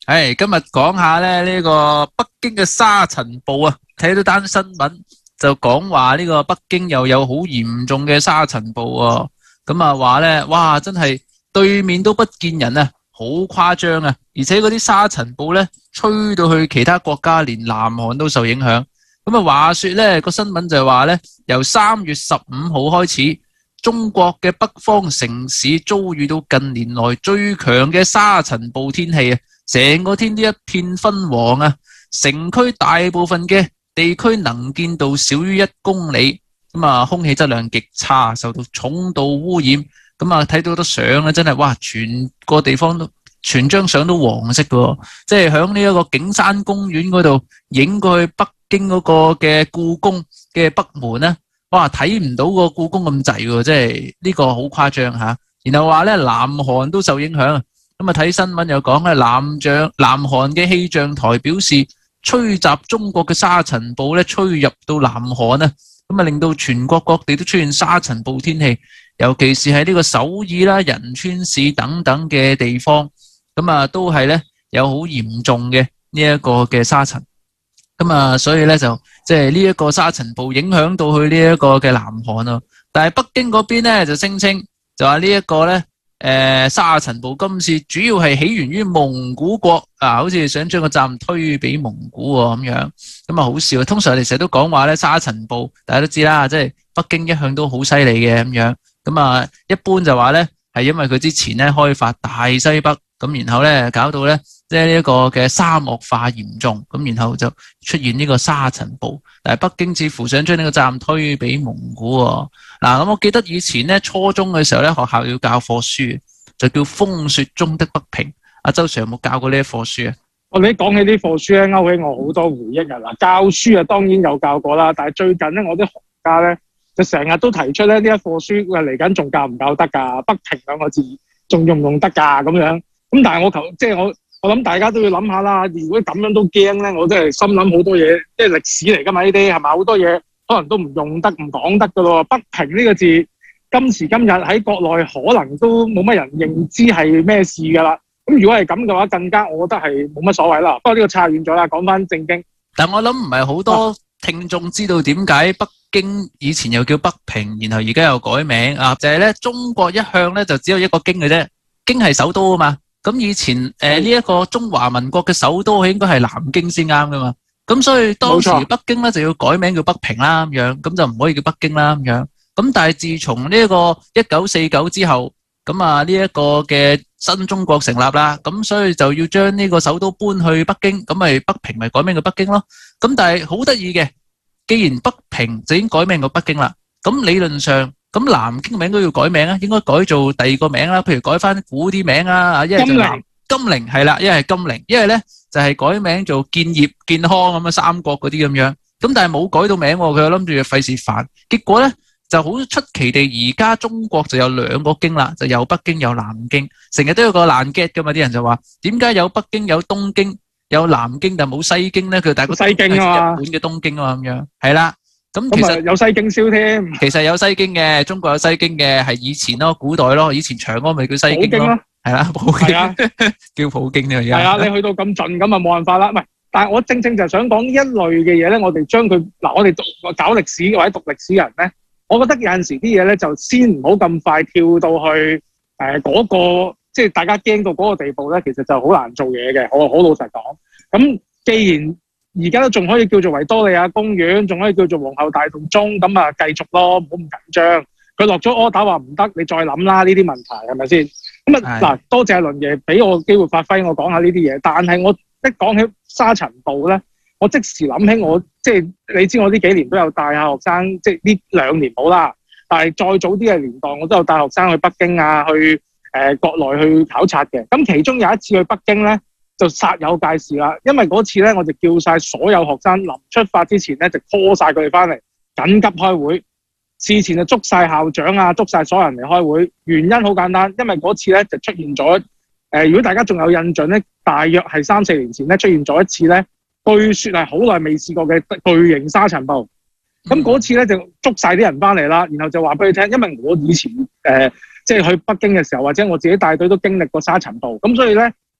今日講下咧呢個北京嘅沙塵暴啊，睇到單新聞就講話呢個北京又有好嚴重嘅沙塵暴喎。咁啊話咧，哇真係對面都不見人啊，好誇張啊！而且嗰啲沙塵暴咧吹到去其他國家，連南韓都受影響。咁啊話說咧個新聞就係話咧，由3月15號開始，中國嘅北方城市遭遇到近年來最強嘅沙塵暴天氣啊！成個天都一片昏黃啊！城區大部分嘅地區能見度少於1公里，咁啊空氣質量極差，受到重度污染。咁啊睇到好多相咧，真係哇！全個地方都全張相都黃色嘅，即係響呢一個景山公園嗰度影過去北京嗰個嘅故宮嘅北門咧，哇睇唔到個故宮咁滯喎，即係呢個好誇張嚇。然後話咧南韓都受影響。咁啊睇新聞又講咧，南韓嘅氣象台表示，吹襲中國嘅沙塵暴咧吹入到南韓啊，咁啊令到全國各地都出現沙塵暴天氣，尤其是喺呢個首爾啦、仁川市等等嘅地方，咁啊都係咧有好嚴重嘅呢一個嘅沙塵。咁啊所以咧就即係呢一個沙塵暴影響到去呢一個嘅南韓啊，但係北京嗰邊咧就聲稱就話呢一個咧。沙塵暴今次主要係起源於蒙古國啊，好似想將個責任推俾蒙古咁樣，咁啊好笑。通常我哋成日都講話咧沙塵暴，大家都知啦，即係北京一向都好犀利嘅咁樣。咁啊一般就話咧係因為佢之前咧開發大西北，咁然後咧搞到咧即係呢一個嘅沙漠化嚴重，咁然後就出現呢個沙塵暴。但係北京似乎想將呢個責任推俾蒙古喎。嗱，咁我記得以前咧初中嘅時候咧，學校要教課書，就叫《風雪中的北平》。阿周 Sir 有冇教過呢一課書啊？ 我哋講起啲課書咧，勾起我好多回憶啊！嗱，教書啊當然有教過啦，但係最近咧我啲學家咧就成日都提出咧呢一課書嚟緊仲教唔教得㗎？北平兩個字仲用唔用得㗎？咁樣咁，但係我諗大家都要諗下啦。如果咁樣都驚咧，我真係心諗好多嘢，即係歷史嚟㗎嘛，呢啲係咪好多嘢可能都唔用得、唔講得㗎咯？北平呢個字今時今日喺國內可能都冇乜人認知係咩事㗎啦。咁如果係咁嘅話，更加我覺得係冇乜所謂啦。不過呢個差遠咗啦，講翻正經。 但我諗唔係好多聽眾知道點解北京以前又叫北平，然後而家又改名啊？就係咧，中國一向咧就只有一個京嘅啫，京係首都啊嘛。咁以前呢一個中華民國嘅首都應該係南京先啱噶嘛。咁所以當時北京咧就要改名叫北平啦，咁樣咁就唔可以叫北京啦，咁樣。咁但係自從呢一個1949之後，咁啊呢一個嘅新中國成立啦，咁所以就要將呢個首都搬去北京，咁咪北平咪改名叫北京咯。咁但係好得意嘅，既然北平就已經改名叫北京啦，咁理論上咁南京名都要改名啊，應該改做第二個名啦，譬如改翻古啲名啊，一係就金陵係啦，一係金陵，一係咧就係改名做建業、健康咁啊，三國嗰啲咁樣。咁但係冇改到名，佢諗住費事煩，結果咧就好出奇地，而家中國就有兩個京啦，就有北京有南京，成日都有個爛 get 噶嘛，啲人就話點解有北京有東京有南京但冇西京咧？佢大個西京啊嘛， 日本嘅東京啊嘛咁樣，係啦。咁其實有西京燒添， 其實有西京嘅，中國有西京嘅，係以前咯，古代咯，以前長安咪叫西京咯，係啦，普京叫普京呢個嘢。係啊，你去到咁盡咁啊，冇辦法啦。唔係，但係我正就係想講呢一類嘅嘢咧，我哋將佢嗱，我哋搞歷史或者讀歷史嘅人咧，我覺得有陣時啲嘢咧就先唔好咁快跳到去嗰個，即係大家驚到嗰個地步咧，其實就好難做嘢嘅。我好老實講，咁既然而家都仲可以叫做維多利亞公園，仲可以叫做皇后大道中，咁啊繼續咯，唔好咁緊張。佢落咗 order 話唔得，你再諗啦，呢啲問題係咪先？咁啊嗱，多謝阿倫爺俾我機會發揮，我講下呢啲嘢。但係我一講起沙塵暴咧，我即時諗起我即係你知我呢幾年都有帶下學生，即係呢2年冇啦。但係再早啲嘅年代，我都有帶學生去北京啊，去國內去考察嘅。咁其中有一次去北京咧，就煞有介事啦，因為嗰次咧，我就叫晒所有學生臨出發之前咧，就 call 晒佢哋翻嚟緊急開會。事前就捉晒校長啊，捉晒所有人嚟開會。原因好簡單，因為嗰次咧就出現咗如果大家仲有印象咧，大約係3-4年前咧出現咗一次咧，據說係好耐未試過嘅巨型沙塵暴。咁嗰次咧就捉晒啲人翻嚟啦，然後就話俾佢聽，因為我以前即係去北京嘅時候，或者我自己帶隊都經歷過沙塵暴，咁所以咧。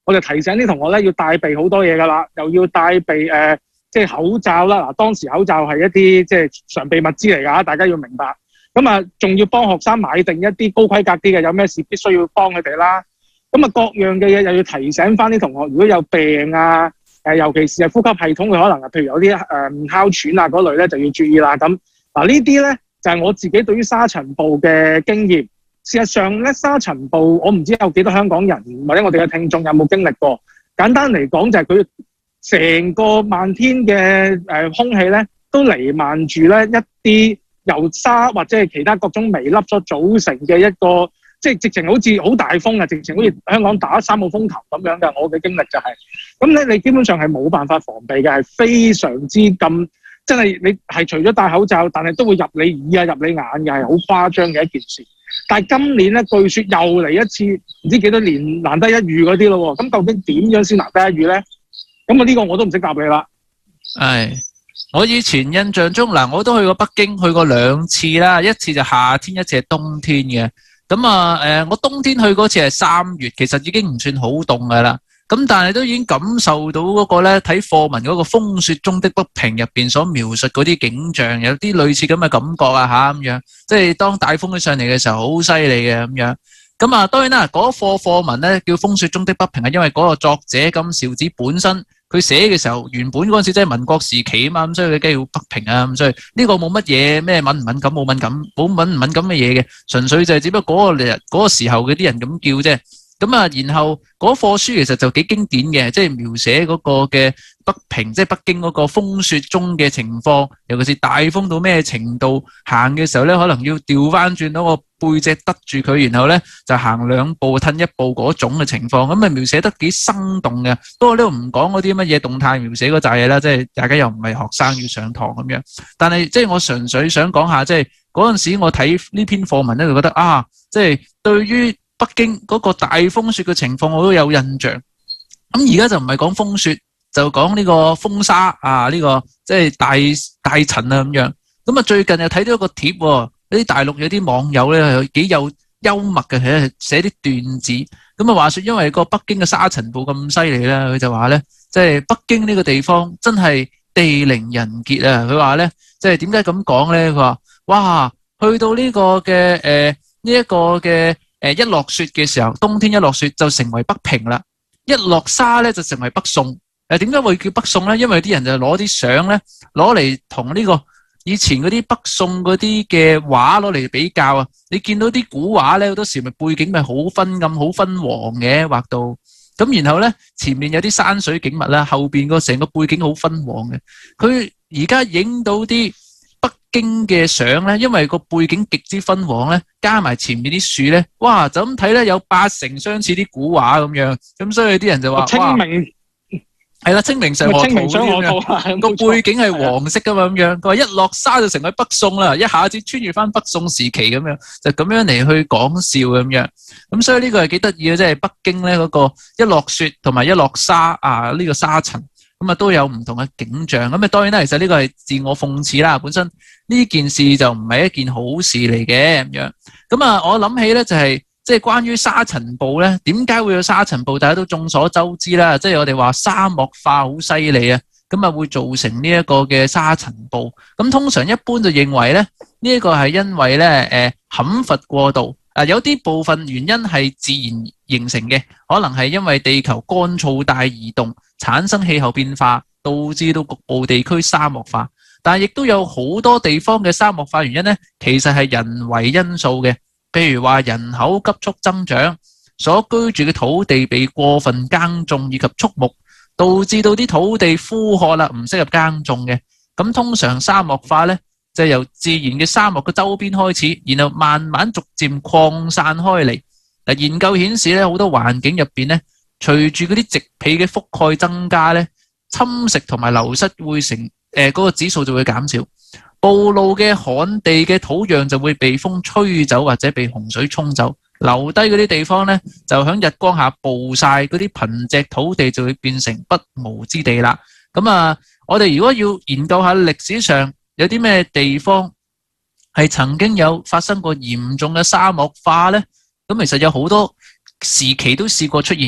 我就提醒啲同學咧要帶備好多嘢㗎啦，又要帶備即係口罩啦。嗱，當時口罩係一啲即係常備物資嚟㗎，大家要明白。咁啊，仲要幫學生買定一啲高規格啲嘅，有咩事必須要幫佢哋啦。咁啊，各樣嘅嘢又要提醒翻啲同學，如果有病啊，尤其是係呼吸系統嘅可能啊，譬如有啲哮喘啊嗰類咧，就要注意啦。咁嗱，呢啲咧就係我自己對於沙塵暴嘅經驗。事實上咧，沙塵暴我唔知有幾多香港人或者我哋嘅聽眾有冇經歷過。簡單嚟講，就係佢成個漫天嘅空氣咧，都瀰漫住咧一啲由沙或者係其他各種微粒所組成嘅一個，即係直情好似好大風啊，直情好似香港打3號風球咁樣嘅。我嘅經歷就係，咁咧你基本上係冇辦法防備嘅，係非常之咁，真係你係除咗戴口罩，但係都會入你耳啊入你眼嘅，係好誇張嘅一件事。但係今年咧，據說又嚟一次，唔知幾多年難得一遇嗰啲咯喎。咁究竟點樣先難得一遇咧？咁啊呢個我都唔識答你啦。 係，我以前印象中嗱，我都去過北京，去過2次啦，一次就夏天，一次係冬天嘅。咁啊我冬天去嗰次係3月，其實已經唔算好凍噶啦。咁但係都已經感受到嗰個咧，睇課文嗰個風雪中的北平入邊所描述嗰啲景象，有啲類似咁嘅感覺啊嚇咁樣，即係當大風起上嚟嘅時候，好犀利嘅咁樣。咁啊當然啦，嗰課文咧叫《風雪中的北平》，係因為嗰個作者金兆子本身佢寫嘅時候，原本嗰陣時即係民國時期啊嘛，咁所以佢梗係要北平啊，咁所以呢個冇乜嘢咩敏唔敏感冇敏感冇敏唔敏感嘅嘢嘅，純粹就係只不過嗰個時候嗰啲人咁叫啫。咁啊，然後嗰課書其實就幾經典嘅，即係描寫嗰個嘅北平，即係北京嗰個風雪中嘅情況，尤其是大風到咩程度，行嘅時候咧，可能要調翻轉到個背脊得住佢，然後咧就行2步褪1步嗰種嘅情況，咁啊描寫得幾生動嘅。不過呢度唔講嗰啲乜嘢動態描寫嗰扎嘢啦，即係大家又唔係學生要上堂咁樣。但係即係我純粹想講下，即係嗰陣時我睇呢篇課文咧，就覺得啊，即係對於北京嗰個大風雪嘅情況我都有印象。咁而家就唔係講風雪，就講呢個風沙啊，呢個即係大塵啊咁樣。咁啊最近又睇到一個貼喎，呢啲大陸有啲網友咧幾有幽默嘅，寫啲段子。咁啊話說因為個北京嘅沙塵暴咁犀利啦，佢就話咧，即係北京呢個地方真係地靈人傑啊。佢話咧，即係點解咁講咧？佢話哇，去到呢個嘅呢一個嘅一落雪嘅時候，冬天一落雪就成為北平啦，一落沙咧就成為北宋。點解會叫北宋咧？因為啲人就攞啲相咧，攞嚟同呢個以前嗰啲北宋嗰啲嘅畫攞嚟比較啊。你見到啲古畫咧，好多時咪背景咪好昏暗、好昏黃嘅畫到。咁然後咧，前面有啲山水景物啦，後邊個成個背景好昏黃嘅。佢而家影到啲北京嘅相咧，因為個背景極之昏黃咧，加埋前面啲樹咧，哇！就咁睇咧，有80%相似啲古畫咁樣。咁所以啲人就話： 清明係啦，清明上河圖個背景係黃色噶嘛咁樣。佢話一落沙就成為北宋啦，一下子穿越翻北宋時期咁樣，就咁樣嚟去講笑咁樣。咁所以呢個係幾得意嘅，即係北京咧嗰個一落雪同埋一落沙啊，呢個沙塵咁啊都有唔同嘅景象。咁啊當然啦，其實呢個係自我諷刺啦，本身呢件事就唔係一件好事嚟嘅咁樣。咁啊，我諗起咧就係。即係關於沙塵暴咧，點解會有沙塵暴？大家都眾所周知啦。即係我哋話沙漠化好犀利啊，咁啊會造成呢一個嘅沙塵暴。咁通常一般就認為咧，呢一個係因為咧砍伐過度啊，有啲部分原因係自然形成嘅，可能係因為地球乾燥帶移動產生氣候變化，導致到局部地區沙漠化。但係亦都有好多地方嘅沙漠化原因咧，其實係人為因素嘅。譬如話人口急速增長，所居住嘅土地被過分耕種以及畜牧，導致到啲土地枯渴啦，唔適合耕種嘅。咁通常沙漠化咧，就係由自然嘅沙漠嘅周邊開始，然後慢慢逐漸擴散開嚟。嗱，研究顯示咧，好多環境入邊咧，隨住嗰啲植被嘅覆蓋增加咧，侵蝕同埋流失會成嗰個指數就會減少。暴露嘅旱地嘅土壤就會被風吹走或者被洪水沖走，留低嗰啲地方咧就響日光下暴曬，嗰啲貧瘠土地就會變成不毛之地啦。咁啊，我哋如果要研究下歷史上有啲咩地方係曾經有發生過嚴重嘅沙漠化咧，咁其實有好多時期都試過出現嘅。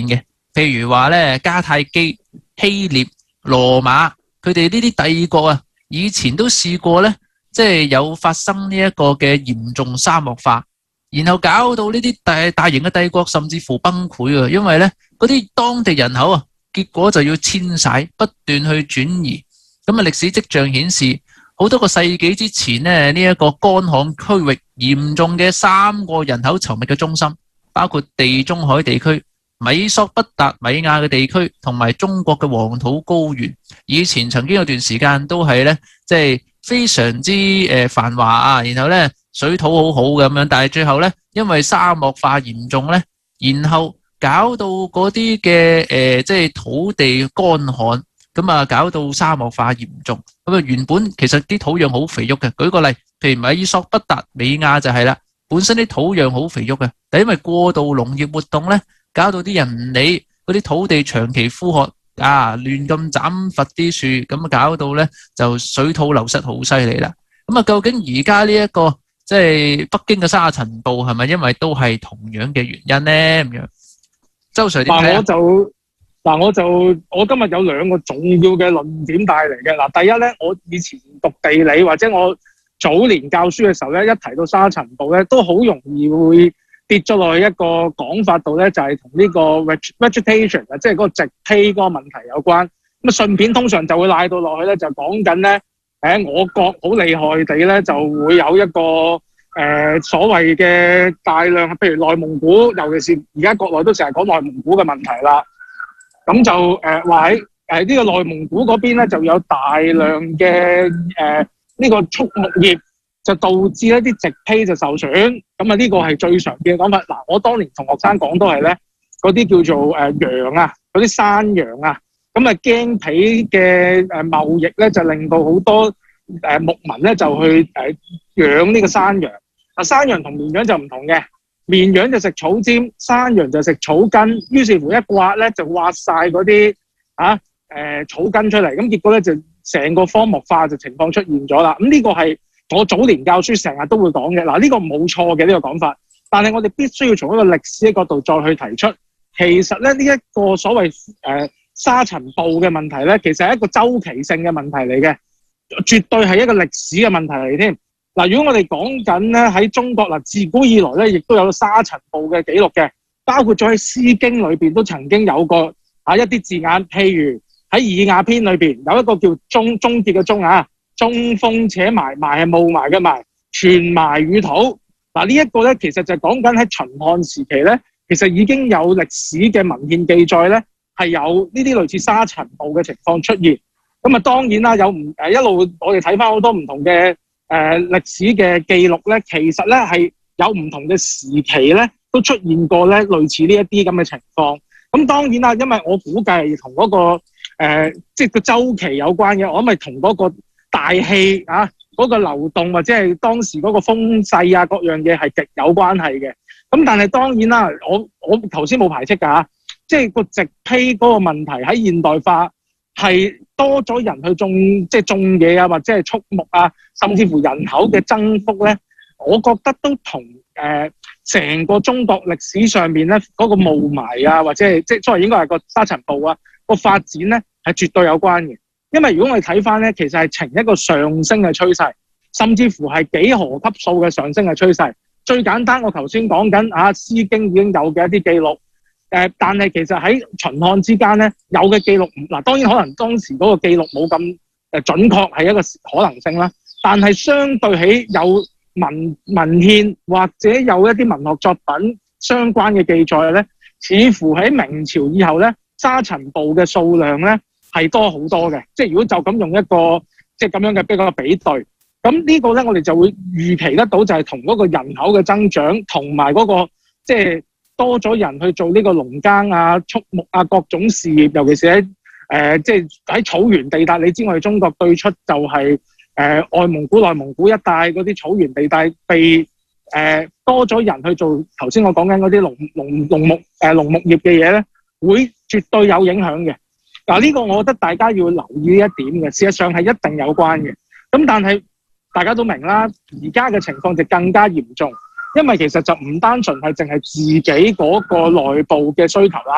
譬如話咧迦太基、希臘、羅馬，佢哋呢啲帝國啊，以前都試過咧，即係有發生呢一個嘅嚴重沙漠化，然後搞到呢啲大型嘅帝國甚至乎崩潰啊，因為咧嗰啲當地人口啊，結果就要遷徙，不斷去轉移。咁啊，歷史跡象顯示，好多個世紀之前呢，呢一個乾旱區域嚴重嘅3個人口稠密嘅中心，包括地中海地區、米索不達米亞嘅地區同埋中國嘅黃土高原，以前曾經有段時間都係咧，即係非常之繁華啊，然後咧水土好好咁樣，但係最後咧因為沙漠化嚴重咧，然後搞到嗰啲嘅即係土地乾旱。咁啊，搞到沙漠化嚴重。咁啊，原本其實啲土壤好肥沃嘅。舉個例，譬如米索不達米亞就係啦，本身啲土壤好肥沃嘅，但因為過度農業活動咧，搞到啲人唔理嗰啲土地長期枯渴啊，亂咁斬伐啲樹，咁啊搞到咧就水土流失好犀利啦。咁啊，究竟而家呢一個即係北京嘅沙塵暴係咪因為都係同樣嘅原因咧？咁樣，周 Sir 點睇啊？ 我今日有2個重要嘅論點帶嚟嘅。嗱，第一咧，我以前讀地理或者我早年教書嘅時候咧，一提到沙塵暴咧，都好容易會跌咗落去一個講法度咧，就係同呢個 vegetation 啊，即係嗰個植被嗰個問題有關。咁啊，順便通常就會賴到落去咧，就講緊咧，我國好厲害地咧，就會有一個所謂嘅大量，譬如內蒙古，尤其是而家國內都成日講內蒙古嘅問題啦。咁就話喺呢個內蒙古嗰邊咧，就有大量嘅呢個畜牧業，就導致一啲植被就受損。咁啊，呢個係最常見嘅講法。嗱，我當年同學生講都係咧，嗰啲叫做羊啊，嗰啲山羊啊，咁啊驚皮嘅貿易咧，就令到好多牧民咧就去養呢個山羊。啊，山羊同綿羊就唔同嘅。綿羊就食草尖，山羊就食草根，於是乎一刮咧就挖晒嗰啲草根出嚟，咁結果咧就成個荒漠化就情況出現咗啦。咁呢個係我早年教書成日都會講嘅。嗱，呢個冇錯嘅呢個講法，但係我哋必須要從一個歷史嘅角度再去提出，其實咧呢一個所謂沙塵暴嘅問題咧，其實係一個周期性嘅問題嚟嘅，絕對係一個歷史嘅問題嚟添。嗱，如果我哋講緊咧喺中國嗱，自古以來咧，亦都有沙塵暴嘅記錄嘅，包括咗喺《詩經》裏邊都曾經有過一啲字眼，譬如喺《爾雅篇》裏邊有一個叫終結嘅終啊，中風且埋，埋係霧霾嘅霾，全埋與土。嗱，呢一個咧其實就係講緊喺秦漢時期咧，其實已經有歷史嘅文獻記載咧，係有呢啲類似沙塵暴嘅情況出現。咁啊，當然啦，有一路我哋睇翻好多唔同嘅歷史嘅記錄咧，其實咧係有唔同嘅時期咧，都出現過咧類似呢一啲咁嘅情況。咁當然啦，因為我估計係同嗰個即係個週期有關嘅，我諗係同嗰個大氣啊嗰個流動或者係當時嗰個風勢啊各樣嘢係極有關係嘅。咁但係當然啦，我頭先冇排斥㗎嚇，即係個植被嗰個問題喺現代化係多咗人去種嘢啊，或者係畜牧啊，甚至乎人口嘅增幅咧，我覺得都同成個中國歷史上面咧嗰個霧霾啊，或者係即係所謂應該係個沙塵暴啊個發展咧係絕對有關嘅。因為如果我哋睇翻咧，其實係呈一個上升嘅趨勢，甚至乎係幾何級數嘅上升嘅趨勢。最簡單，我頭先講緊《詩經》已經有嘅一啲記錄。但係其實喺秦漢之間咧，有嘅記錄嗱，當然可能當時嗰個記錄冇咁準確，係一個可能性啦。但係相對起有文獻或者有一啲文學作品相關嘅記載咧，似乎喺明朝以後咧，沙塵暴嘅數量咧係多好多嘅。即係如果就咁用一個即係咁樣嘅比較比對，咁呢個咧我哋就會預期得到就係同嗰個人口嘅增長同埋嗰個即係多咗人去做呢個農耕啊、畜牧啊各種事業，尤其是喺即係喺草原地帶。你知我哋中國對出就係外蒙古、內蒙古一帶嗰啲草原地帶被多咗人去做頭先我講緊嗰啲農牧業嘅嘢咧，會絕對有影響嘅。嗱，呢個我覺得大家要留意一點嘅，事實上係一定有關嘅。咁但係大家都明啦，而家嘅情況就更加嚴重。因為其實就唔單純係淨係自己嗰個內部嘅需求啦，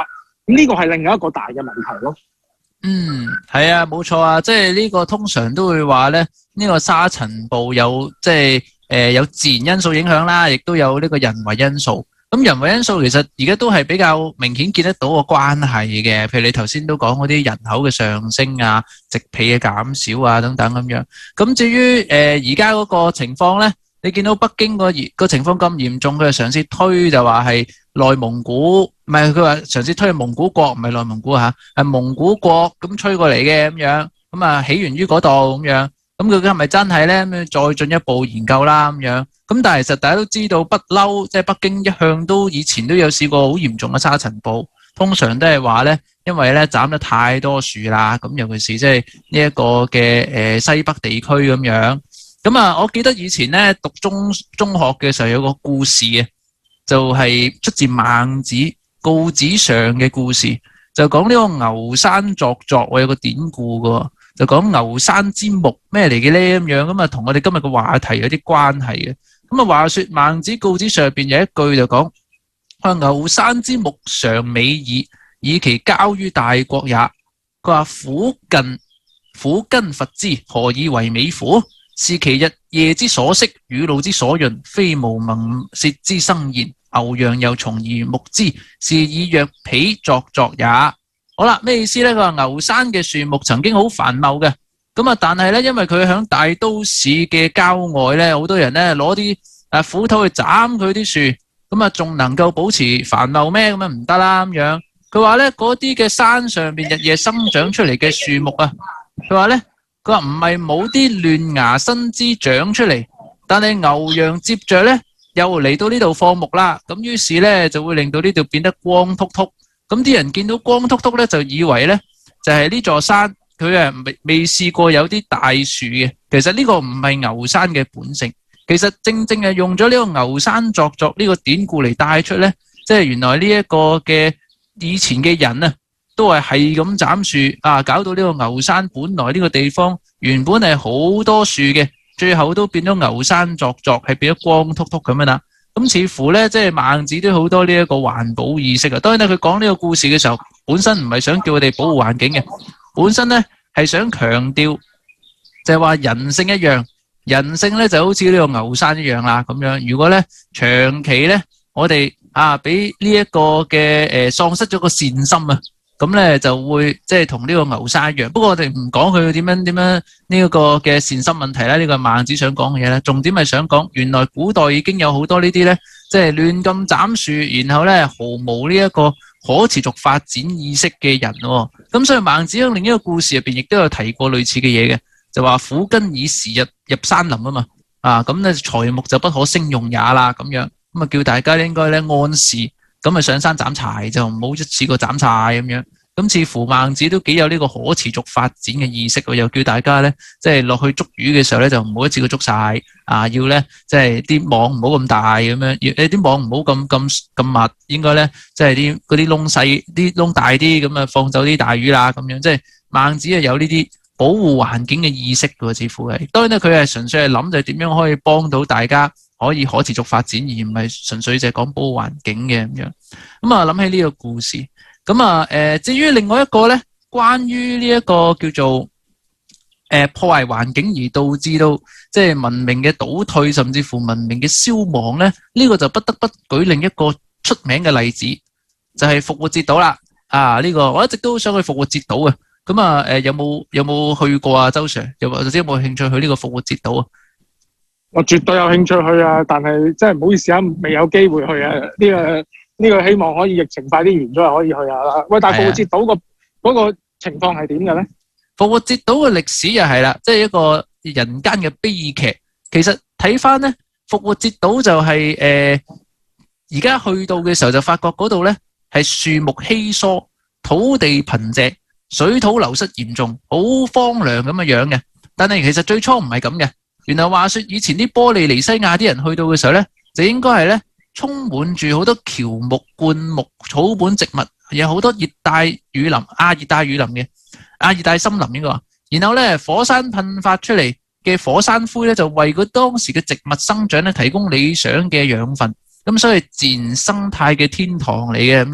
咁呢個係另外一個大嘅問題咯。 係啊，冇錯啊，即係呢個通常都會話咧，呢個沙塵暴有即係有自然因素影響啦，亦都有呢個人為因素。咁人為因素其實而家都係比較明顯見得到個關係嘅，譬如你頭先都講嗰啲人口嘅上升啊、植被嘅減少啊等等咁樣。咁至於而家嗰個情況咧，你見到北京個情況咁嚴重，佢就嘗試推就話係內蒙古，唔係佢話嘗試推係蒙古國，唔係內蒙古嚇，係蒙古國咁吹過嚟嘅咁樣，咁啊起源於嗰度咁樣。咁究竟係咪真係咧？咁再進一步研究啦咁樣。咁但係其實大家都知道，不嬲即係北京一向都以前都有試過好嚴重嘅沙塵暴，通常都係話咧，因為咧斬得太多樹啦，咁尤其是即係呢一個嘅西北地區咁樣。咁啊，我記得以前咧讀中學嘅時候有個故事啊，就係出自孟子《告子上》嘅故事，就講呢個牛山鑿鑿，我有個典故噶。就講牛山之木咩嚟嘅咧咁樣，咁啊同我哋今日嘅話題有啲關係嘅。咁啊話說孟子告子上入邊有一句就講：牛山之木常美矣，以其交於大國也。佢話苦根伐之，何以為美乎？是其日夜之所息，雨露之所潤，非無鳴舌之生焉。牛羊又從而牧之，是以曰彼鑿鑿也。好啦，咩意思咧？佢話牛山嘅樹木曾經好繁茂嘅，咁啊，但係咧，因為佢響大都市嘅郊外咧，好多人咧攞啲斧頭去斬佢啲樹，咁啊，仲能夠保持繁茂咩？咁啊唔得啦咁樣。佢話咧，嗰啲嘅山上邊日夜生長出嚟嘅樹木啊，佢話唔係冇啲亂芽新枝長出嚟，但係牛羊接着咧又嚟到呢度放牧啦，咁於是咧就會令到呢度變得光禿禿。咁啲人見到光禿禿咧，就以為咧就係呢座山，佢未試過有啲大樹嘅。其實呢個唔係牛山嘅本性，其實正正係用咗呢個牛山鑿鑿呢個典故嚟帶出咧，即係原來呢一個嘅以前嘅人啊，都係咁斬樹啊，搞到呢個牛山本來呢個地方原本係好多樹嘅，最後都變咗牛山鑿鑿，係變咗光禿禿咁樣啦。咁似乎咧，即係孟子都好多呢一個環保意識啊。當然咧，佢講呢個故事嘅時候，本身唔係想叫佢哋保護環境嘅，本身咧係想強調，就係話人性一樣，人性咧就好似呢個牛山一樣啦咁樣。如果咧長期咧，我哋俾呢一個嘅喪失咗個善心啊，咁咧就會即係同呢個牛山一樣。不過我哋唔講佢點樣呢一個嘅善心問題啦，呢個孟子想講嘅嘢咧，重點係想講原來古代已經有好多呢啲咧，即係亂咁斬樹，然後咧毫無呢一個可持續發展意識嘅人喎。咁所以孟子喺另一個故事入邊亦都有提過類似嘅嘢嘅，就話苦根以時入山林啊嘛，咁咧材木就不可勝用也啦咁樣，咁啊叫大家應該咧按時咁啊上山斬柴，就唔好一次過斬柴咁樣。咁似乎孟子都幾有呢個可持續發展嘅意識喎，又叫大家咧即係落去捉魚嘅時候咧就唔好一次過捉晒，要咧即係啲網唔好咁大咁樣，啲網唔好咁密，應該咧即係嗰啲窿細啲窿大啲，咁啊放走啲大魚啦咁樣。即係孟子係有呢啲保護環境嘅意識嘅，似乎係。當然咧佢係純粹係諗就係點樣可以幫到大家可以可持續發展，而唔係純粹就係講保護環境嘅咁樣。咁啊諗起呢個故事。咁至於另外一個咧，關於呢一個叫做破壞環境而導致到即係文明嘅倒退，甚至乎文明嘅消亡咧，呢個就不得不舉另一個出名嘅例子，就係復活節島啦。呢個我一直都想去復活節島啊。咁有冇去過啊，周 Sir？又或者有冇興趣去呢個復活節島啊？ 我絕對有興趣去啊，但係真係唔好意思啊，未有機會去啊。呢個希望可以疫情快啲完咗，可以去下。喂，但係復活節島嗰個情況係點嘅咧？ 復活節島嘅歷史又係啦，即係一個人間嘅悲劇。其實睇翻咧，復活節島就係而家去到嘅時候就發覺嗰度咧係樹木稀疏、土地貧瘠、水土流失嚴重，好荒涼咁嘅樣嘅。但係其實最初唔係咁嘅。原來話說以前啲波利尼西亞啲人去到嘅時候咧，就應該係咧充滿住好多喬木、灌木、草本植物，有好多熱帶雨林、熱帶雨林嘅熱帶森林應該話。然後咧火山噴發出嚟嘅火山灰咧，就為佢當時嘅植物生長咧提供理想嘅養分。咁所以自然生態嘅天堂嚟嘅咁樣。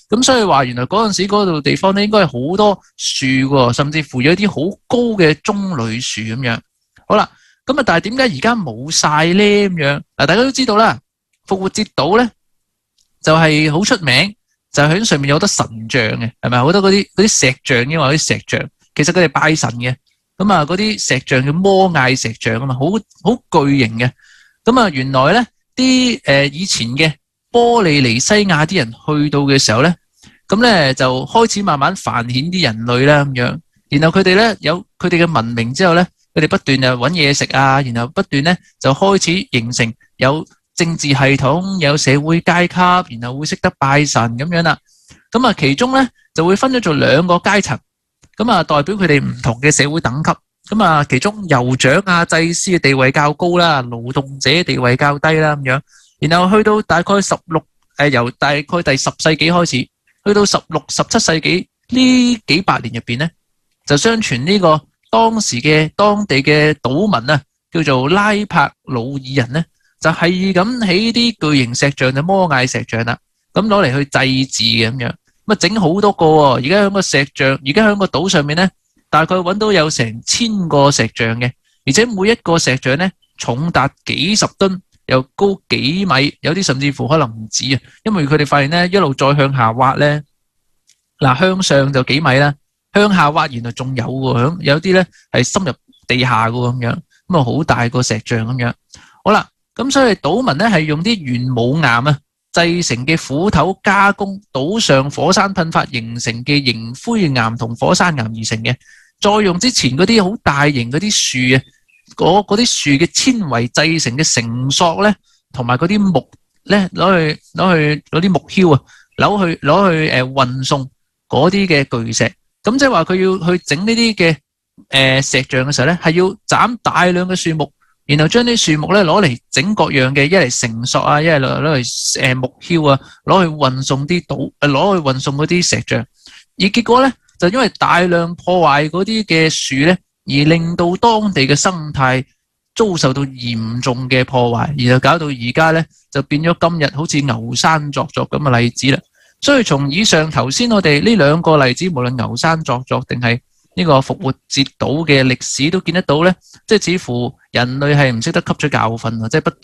咁所以話原來嗰陣時嗰度地方咧應該係好多樹喎，甚至乎有一啲好高嘅棕櫚樹咁樣。好啦，咁啊但係點解而家冇晒咧咁樣？嗱，大家都知道啦，復活節島咧就係好出名，就係喺上面有好多神像嘅，係咪？好多嗰啲石像，因為嗰啲石像其實佢哋拜神嘅。咁啊，嗰啲石像叫摩艾石像啊嘛，好巨型嘅。咁啊，原來咧啲以前嘅波利尼西亞啲人去到嘅時候咧，咁咧就開始慢慢繁衍啲人類啦咁樣。然後佢哋咧有佢哋嘅文明之後咧，佢哋不斷就揾嘢食啊，然後不斷咧就開始形成有政治系統、有社會階級，然後會識得拜神咁樣啦。咁啊，其中咧就會分咗做兩個階層。咁啊，代表佢哋唔同嘅社會等級。咁啊，其中酋長啊、祭司嘅地位較高啦，勞動者地位較低啦咁樣。然後去到大概由大概第10世紀開始，去到16、17世紀呢幾百年入邊咧，就相傳呢個當時嘅當地嘅島民啊，叫做拉柏魯爾人咧，就係咁起啲巨型石像就摩艾石像啦，咁攞嚟去祭祀嘅咁樣。咁啊，整好多個喎！而家喺個石像，而家喺個島上面咧，大概揾到有成1000個石像嘅，而且每一個石像咧重達幾十噸，又高幾米，有啲甚至乎可能唔止啊！因為佢哋發現咧，一路再向下挖咧，嗱向上就幾米啦，向下挖原來仲有喎，有啲咧係深入地下嘅咁樣，咁啊好大個石像咁樣。好啦，咁所以島民咧係用啲玄武岩啊製成嘅斧頭加工島上火山噴發形成嘅凝灰岩同火山岩而成嘅，再用之前嗰啲好大型嗰啲樹啊，嗰啲樹嘅纖維製成嘅繩索咧，同埋嗰啲木咧攞去啲木梟啊，攞去運送嗰啲嘅巨石。咁即係話佢要去整呢啲嘅石像嘅時候咧，係要斬大量嘅樹木。然後將啲樹木咧攞嚟整各樣嘅，一係繩索啊，一係攞嚟木梟啊，攞去運送啲攞去運送嗰啲石像。而結果咧就因為大量破壞嗰啲嘅樹咧，而令到當地嘅生態遭受到嚴重嘅破壞，然後搞到而家咧就變咗今日好似牛山鑿咁嘅例子啦。所以從以上頭先我哋呢兩個例子，無論牛山鑿定係呢個復活節島嘅歷史都見得到咧，即係似乎人類係唔識得吸取教訓啊！即係不